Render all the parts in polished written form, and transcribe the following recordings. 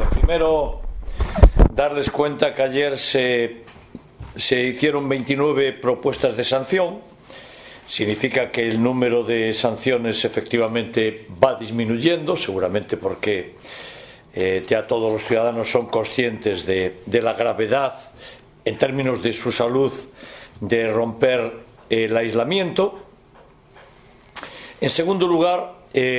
Primero, darles cuenta que ayer se hicieron 29 propuestas de sanción. Significa que el número de sanciones efectivamente va disminuyendo, seguramente porque ya todos los ciudadanos son conscientes de la gravedad en términos de su salud de romper el aislamiento. En segundo lugar,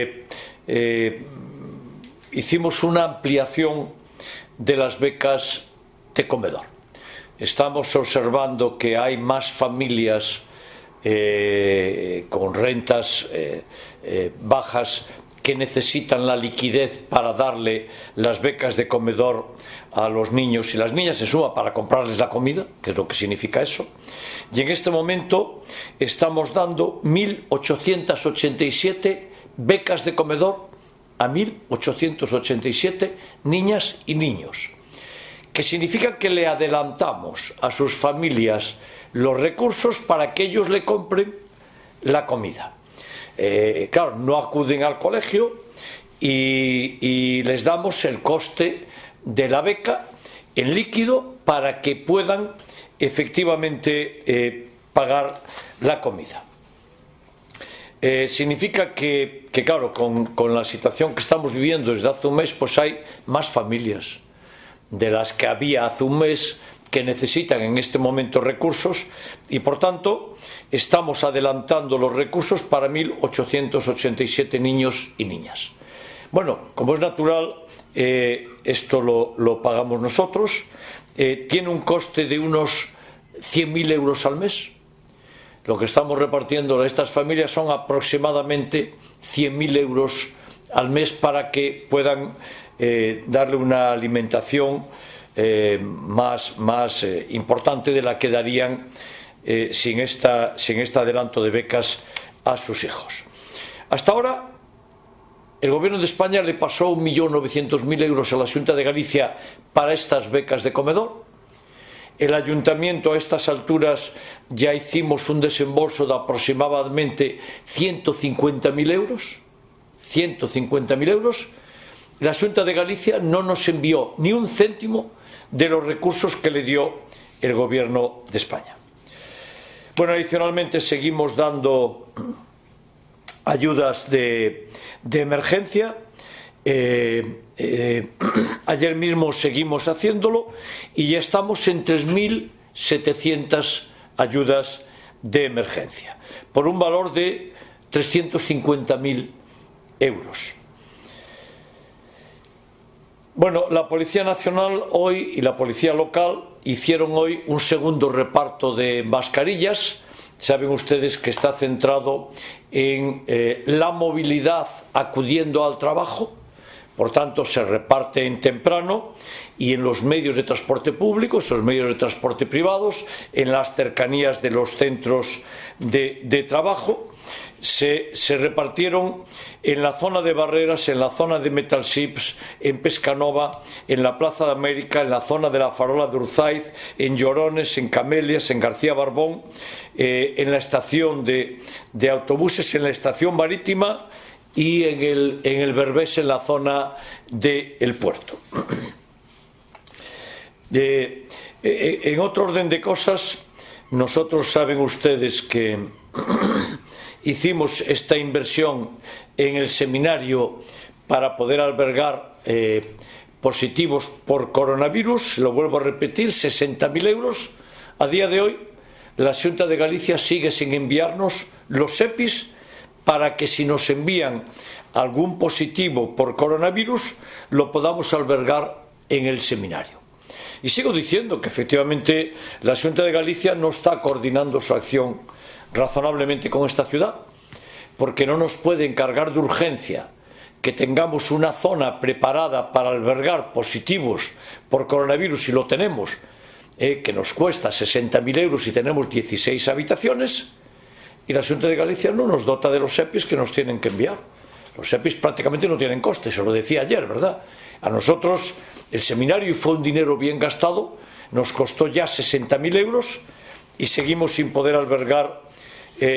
hicimos una ampliación de las becas de comedor. Estamos observando que hay más familias con rentas bajas que necesitan la liquidez para darle las becas de comedor a los niños y las niñas, en suma para comprarles la comida, que es lo que significa eso. Y en este momento estamos dando 1.887 becas de comedor a 1.887 niñas y niños, que significa que le adelantamos a sus familias los recursos para que ellos le compren la comida. Claro, no acuden al colegio y les damos el coste de la beca en líquido para que puedan efectivamente pagar la comida. Significa que claro, con la situación que estamos viviendo desde hace un mes, pues hay más familias de las que había hace un mes que necesitan en este momento recursos y, por tanto, estamos adelantando los recursos para 1.887 niños y niñas. Bueno, como es natural, esto lo pagamos nosotros. Tiene un coste de unos 100.000 euros al mes. Lo que estamos repartiendo a estas familias son aproximadamente 100.000 euros al mes para que puedan darle una alimentación más importante de la que darían sin este adelanto de becas a sus hijos. Hasta ahora el Gobierno de España le pasó 1.900.000 euros a la Xunta de Galicia para estas becas de comedor. El Ayuntamiento a estas alturas ya hicimos un desembolso de aproximadamente 150.000 euros. 150.000 euros. La Xunta de Galicia no nos envió ni un céntimo de los recursos que le dio el Gobierno de España. Bueno, adicionalmente seguimos dando ayudas de emergencia. Ayer mismo seguimos haciéndolo y ya estamos en 3.700 ayudas de emergencia, por un valor de 350.000 euros. Bueno, la Policía Nacional hoy y la Policía Local hicieron hoy un segundo reparto de mascarillas. Saben ustedes que está centrado en la movilidad acudiendo al trabajo, por tanto se reparten temprano y en los medios de transporte públicos, en los medios de transporte privados, en las cercanías de los centros de trabajo. Se repartieron en la zona de Barreras, en la zona de Metal Ships, en Pescanova, en la Plaza de América, en la zona de la Farola de Urzaiz, en Llorones, en Camelias, en García Barbón, en la estación de autobuses, en la estación marítima y en el Berbés, en la zona del puerto. En otro orden de cosas, nosotros saben ustedes que hicimos esta inversión en el seminario para poder albergar positivos por coronavirus. Lo vuelvo a repetir, 60.000 euros. A día de hoy, la Xunta de Galicia sigue sin enviarnos los EPIs para que si nos envían algún positivo por coronavirus, lo podamos albergar en el seminario. Y sigo diciendo que efectivamente la Xunta de Galicia no está coordinando su acción razonablemente con esta ciudad, porque no nos puede encargar de urgencia que tengamos una zona preparada para albergar positivos por coronavirus, y lo tenemos, que nos cuesta 60.000 euros y tenemos 16 habitaciones, y la Xunta de Galicia no nos dota de los EPIs que nos tienen que enviar. Los EPIs prácticamente no tienen coste, se lo decía ayer, ¿verdad? A nosotros el seminario, y fue un dinero bien gastado, nos costó ya 60.000 euros y seguimos sin poder albergar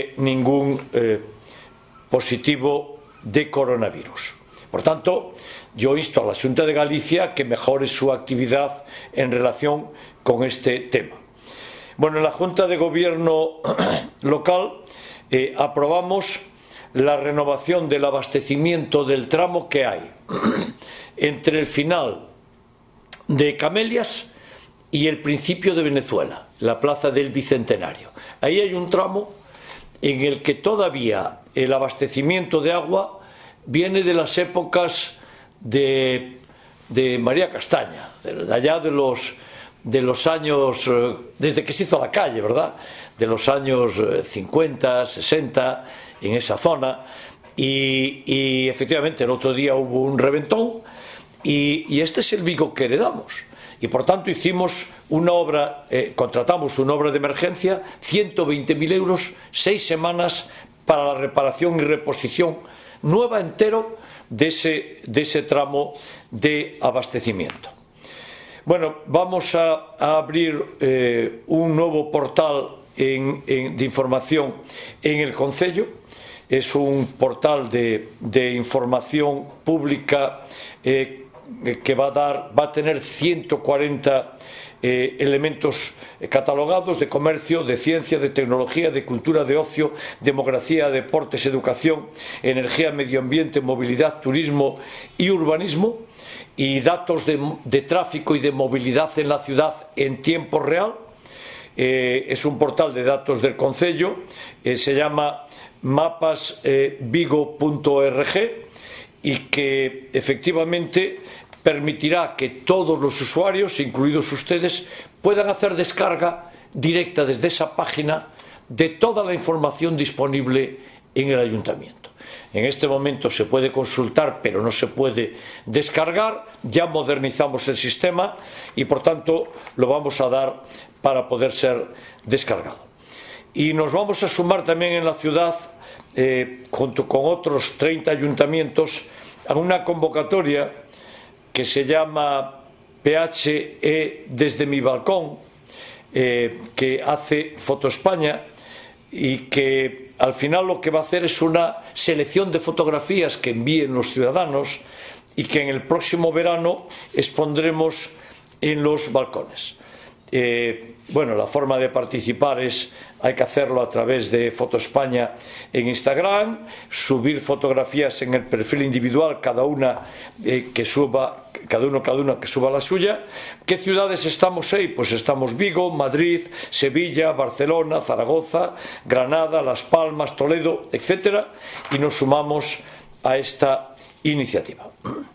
ningún positivo de coronavirus. Por tanto, yo insto a la Xunta de Galicia que mejore su actividad en relación con este tema. Bueno, en la Junta de Gobierno local aprobamos la renovación del abastecimiento del tramo que hay entre el final de Camelias y el principio de Venezuela, la plaza del Bicentenario. Ahí hay un tramo en el que todavía el abastecimiento de agua viene de las épocas de María Castaña, de allá de los años, desde que se hizo la calle, ¿verdad? De los años 50, 60, en esa zona, y efectivamente el otro día hubo un reventón, y este es el Vigo que heredamos. Y por tanto hicimos una obra, contratamos una obra de emergencia, 120.000 euros, 6 semanas para la reparación y reposición nueva entero de ese tramo de abastecimiento. Bueno, vamos a abrir un nuevo portal de información en el Concello. Es un portal de información pública que va a tener 140 elementos catalogados de comercio, de ciencia, de tecnología, de cultura, de ocio, demografía, deportes, educación, energía, medio ambiente, movilidad, turismo y urbanismo, y datos de tráfico y de movilidad en la ciudad en tiempo real. Es un portal de datos del Concello, se llama mapasvigo.org, y que efectivamente permitirá que todos los usuarios, incluidos ustedes, puedan hacer descarga directa desde esa página de toda la información disponible en el ayuntamiento. En este momento se puede consultar, pero no se puede descargar. Ya modernizamos el sistema y, por tanto, lo vamos a dar para poder ser descargado. Y nos vamos a sumar también en la ciudad, junto con otros 30 ayuntamientos, a una convocatoria que se llama PHE desde mi balcón, que hace Foto España, y que al final lo que va a hacer es una selección de fotografías que envíen los ciudadanos y que en el próximo verano expondremos en los balcones. Bueno, la forma de participar hay que hacerlo a través de Foto España en Instagram, subir fotografías en el perfil individual, cada uno que suba la suya. ¿Qué ciudades estamos ahí? Pues estamos Vigo, Madrid, Sevilla, Barcelona, Zaragoza, Granada, Las Palmas, Toledo, etcétera, y nos sumamos a esta iniciativa.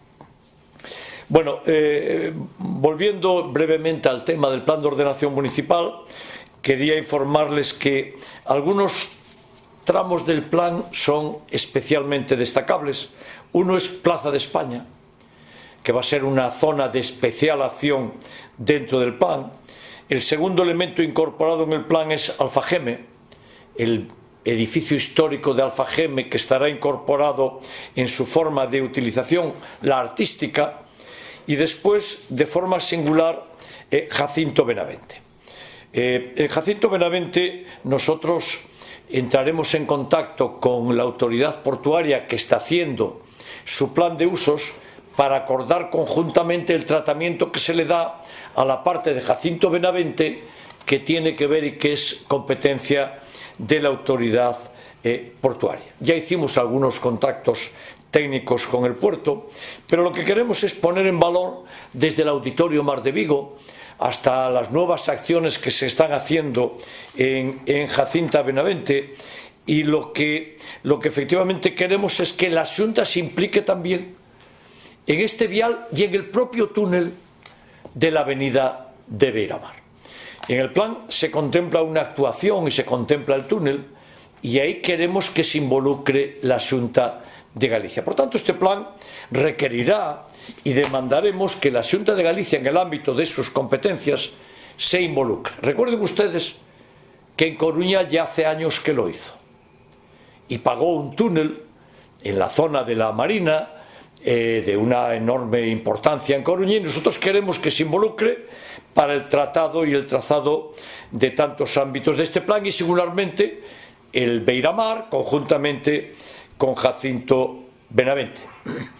Bueno, volviendo brevemente al tema del Plan de Ordenación Municipal, quería informarles que algunos tramos del plan son especialmente destacables. Uno es Plaza de España, que va a ser una zona de especial acción dentro del plan. El segundo elemento incorporado en el plan es Alfageme, el edificio histórico de Alfageme, que estará incorporado en su forma de utilización, la artística. Y después, de forma singular, Jacinto Benavente. En Jacinto Benavente nosotros entraremos en contacto con la autoridad portuaria que está haciendo su plan de usos para acordar conjuntamente el tratamiento que se le da a la parte de Jacinto Benavente que tiene que ver y que es competencia de la autoridad portuaria. Ya hicimos algunos contactos técnicos con el puerto, pero lo que queremos es poner en valor desde el Auditorio Mar de Vigo hasta las nuevas acciones que se están haciendo en Jacinto Benavente, y lo que efectivamente queremos es que la Xunta se implique también en este vial y en el propio túnel de la avenida de Beiramar. En el plan se contempla una actuación y se contempla el túnel, y ahí queremos que se involucre la Xunta de Galicia. Por tanto, este plan requerirá y demandaremos que la Xunta de Galicia, en el ámbito de sus competencias, se involucre. Recuerden ustedes que en Coruña ya hace años que lo hizo y pagó un túnel en la zona de la Marina de una enorme importancia en Coruña, y nosotros queremos que se involucre para el tratado y el trazado de tantos ámbitos de este plan, y singularmente el Beiramar conjuntamente con Jacinto Benavente.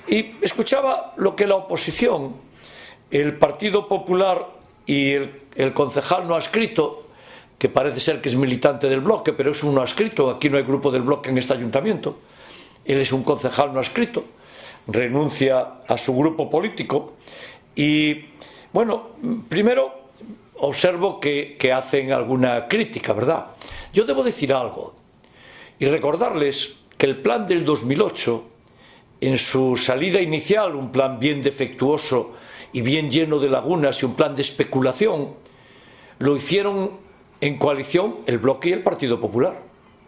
Y escuchaba lo que la oposición, el Partido Popular y el concejal no adscrito, que parece ser que es militante del bloque, pero es un no adscrito, aquí no hay grupo del bloque en este ayuntamiento, él es un concejal no adscrito, renuncia a su grupo político y, bueno, primero observo que hacen alguna crítica, ¿verdad? Yo debo decir algo y recordarles que el plan del 2008, en su salida inicial, un plan bien defectuoso y bien lleno de lagunas y un plan de especulación, lo hicieron en coalición el Bloque y el Partido Popular.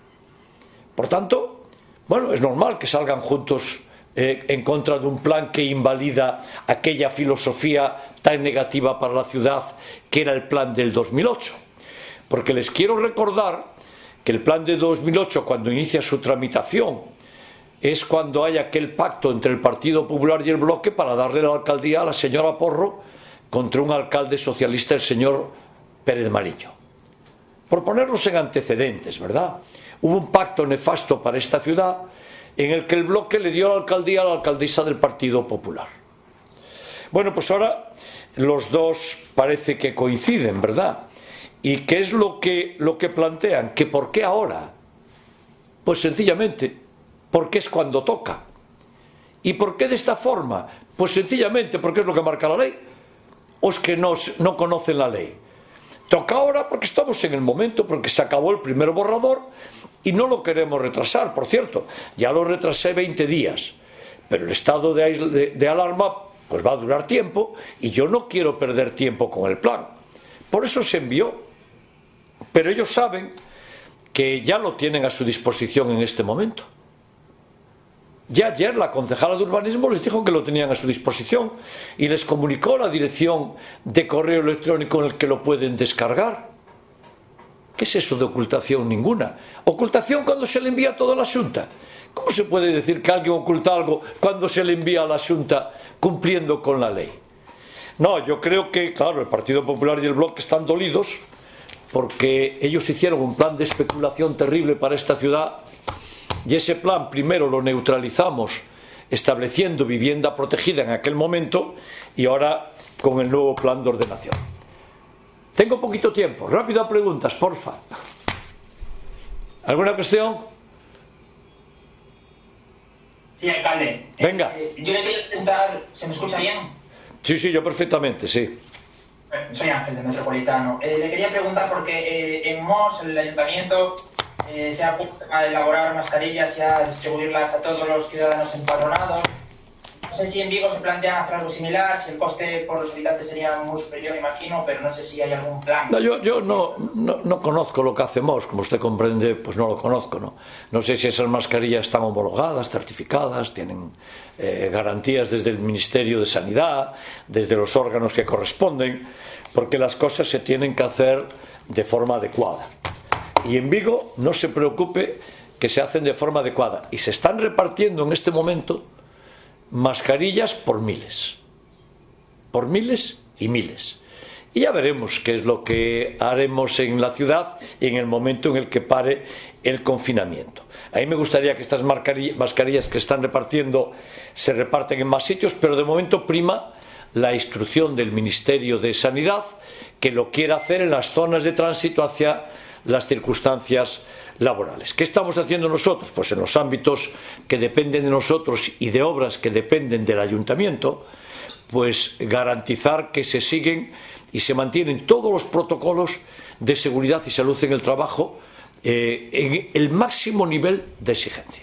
Por tanto, bueno, es normal que salgan juntos en contra de un plan que invalida aquella filosofía tan negativa para la ciudad que era el plan del 2008. Porque les quiero recordar que el plan de 2008, cuando inicia su tramitación, es cuando hay aquel pacto entre el Partido Popular y el Bloque para darle la alcaldía a la señora Porro contra un alcalde socialista, el señor Pérez Mariño. Por ponerlos en antecedentes, ¿verdad? Hubo un pacto nefasto para esta ciudad en el que el Bloque le dio la alcaldía a la alcaldesa del Partido Popular. Bueno, pues ahora los dos parece que coinciden, ¿verdad? ¿Y qué es lo que plantean? ¿Que por qué ahora? Pues sencillamente, porque es cuando toca. ¿Y por qué de esta forma? Pues sencillamente porque es lo que marca la ley. ¿O es que no conocen la ley? Toca ahora porque estamos en el momento, porque se acabó el primer borrador y no lo queremos retrasar. Por cierto, ya lo retrasé 20 días, pero el estado de alarma pues va a durar tiempo y yo no quiero perder tiempo con el plan. Por eso se envió. Pero ellos saben que ya lo tienen a su disposición en este momento. Ya ayer la concejala de urbanismo les dijo que lo tenían a su disposición y les comunicó la dirección de correo electrónico en el que lo pueden descargar. ¿Qué es eso de ocultación? Ninguna. Ocultación cuando se le envía todo a la Xunta. ¿Cómo se puede decir que alguien oculta algo cuando se le envía a la Xunta cumpliendo con la ley? No, yo creo que, claro, el Partido Popular y el Bloque están dolidos porque ellos hicieron un plan de especulación terrible para esta ciudad. Y ese plan primero lo neutralizamos estableciendo vivienda protegida en aquel momento y ahora con el nuevo plan de ordenación. Tengo poquito tiempo. Rápido a preguntas, porfa. ¿Alguna cuestión? Sí, alcalde. Venga. Yo le quería preguntar, ¿se me escucha bien? Sí, yo perfectamente, sí. Soy Ángel, de Metropolitano. Le quería preguntar porque en Mos, el ayuntamiento, se ha puesto a elaborar mascarillas y a distribuirlas a todos los ciudadanos empadronados. No sé si en Vigo se plantean hacer algo similar, si el coste por los habitantes sería muy superior, imagino, pero no sé si hay algún plan. No, yo no conozco lo que hacemos, como usted comprende, pues no lo conozco, ¿no? No sé si esas mascarillas están homologadas, certificadas, tienen garantías desde el Ministerio de Sanidad, desde los órganos que corresponden, porque las cosas se tienen que hacer de forma adecuada. Y en Vigo no se preocupe que se hacen de forma adecuada. Y se están repartiendo en este momento mascarillas por miles y miles. Y ya veremos qué es lo que haremos en la ciudad en el momento en el que pare el confinamiento. A mí me gustaría que estas mascarillas que están repartiendo se reparten en más sitios, pero de momento prima la instrucción del Ministerio de Sanidad que lo quiera hacer en las zonas de tránsito hacia las circunstancias laborales. ¿Qué estamos haciendo nosotros? Pues en los ámbitos que dependen de nosotros y de obras que dependen del ayuntamiento, pues garantizar que se siguen y se mantienen todos los protocolos de seguridad y salud en el trabajo en el máximo nivel de exigencia.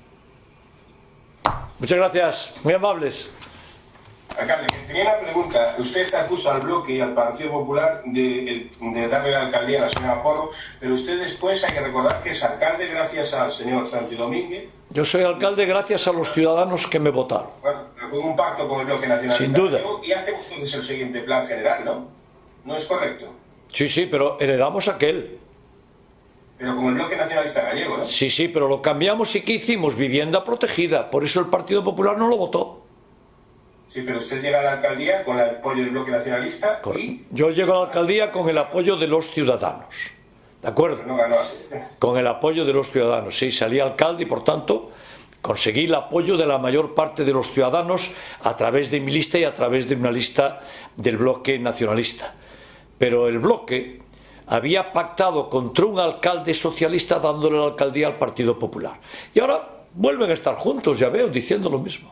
Muchas gracias, muy amables. Alcalde, tenía una pregunta. Usted acusa al Bloque y al Partido Popular de darle la alcaldía a la señora Porro, pero usted después hay que recordar que es alcalde gracias al señor Santi Domínguez. Yo soy alcalde gracias a los ciudadanos que me votaron. Bueno, con un pacto con el Bloque Nacionalista. Sin duda. Y hace ustedes el siguiente plan general, ¿no? ¿No es correcto? Sí, pero heredamos aquel. Pero con el Bloque Nacionalista Gallego, ¿no? Sí, pero lo cambiamos y ¿qué hicimos? Vivienda protegida. Por eso el Partido Popular no lo votó. Sí, pero usted llega a la alcaldía con el apoyo del Bloque Nacionalista y... Yo llego a la alcaldía con el apoyo de los ciudadanos. ¿De acuerdo? No ganó así. Con el apoyo de los ciudadanos. Sí, salí alcalde y por tanto Conseguí el apoyo de la mayor parte de los ciudadanos a través de mi lista y a través de una lista del bloque nacionalista. Pero el bloque había pactado contra un alcalde socialista dándole la alcaldía al Partido Popular. Y ahora vuelven a estar juntos, ya veo, diciendo lo mismo.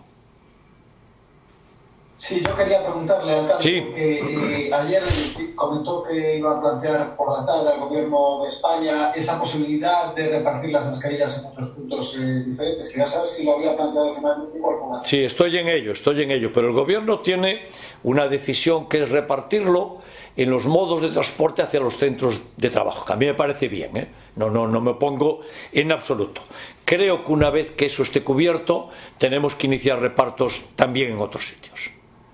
Sí, yo quería preguntarle, alcalde, sí. Porque ayer comentó que iba a plantear por la tarde al Gobierno de España esa posibilidad de repartir las mascarillas en otros puntos diferentes. Quería saber si lo había planteado finalmente o alguna. Sí, estoy en ello, pero el Gobierno tiene una decisión que es repartirlo en los modos de transporte hacia los centros de trabajo, que a mí me parece bien, ¿eh? No me opongo en absoluto. Creo que una vez que eso esté cubierto, tenemos que iniciar repartos también en otros sitios.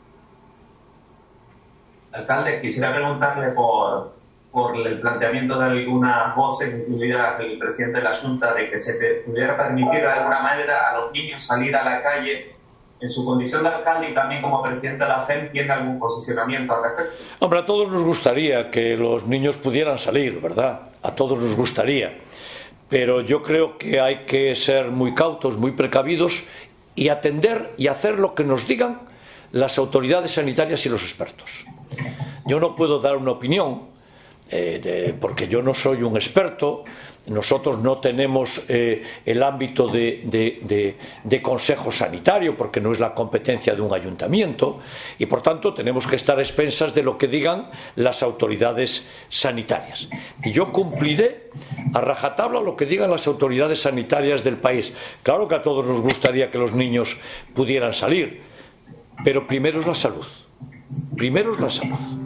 Alcalde, quisiera preguntarle por el planteamiento de algunas voces, incluida el presidente de la Junta, de que se pudiera permitir de alguna manera a los niños salir a la calle. En su condición de alcalde y también como presidente de la FEM, ¿tiene algún posicionamiento al respecto? Hombre, a todos nos gustaría que los niños pudieran salir, ¿verdad? A todos nos gustaría. Pero yo creo que hay que ser muy cautos, muy precavidos y atender y hacer lo que nos digan las autoridades sanitarias y los expertos. Yo no puedo dar una opinión porque yo no soy un experto, nosotros no tenemos el ámbito de consejo sanitario porque no es la competencia de un ayuntamiento y por tanto tenemos que estar a expensas de lo que digan las autoridades sanitarias. Y yo cumpliré a rajatabla lo que digan las autoridades sanitarias del país. Claro que a todos nos gustaría que los niños pudieran salir, pero primero es la salud. Primero es la salud.